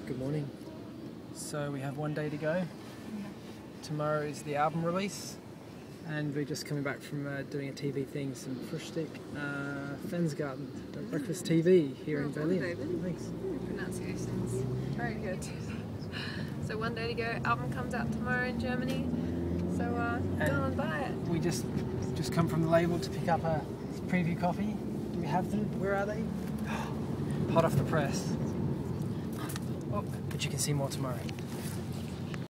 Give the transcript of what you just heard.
Good morning. So we have one day to go. Tomorrow is the album release, and we're just coming back from doing a TV thing, some Frühstück, breakfast TV here in Berlin. David. Thanks. Pronunciations. Very good. So one day to go. Album comes out tomorrow in Germany. So go and buy it. We just come from the label to pick up a preview copy. Do we have them? Where are they? Hot off the press. Oh, but you can see more tomorrow.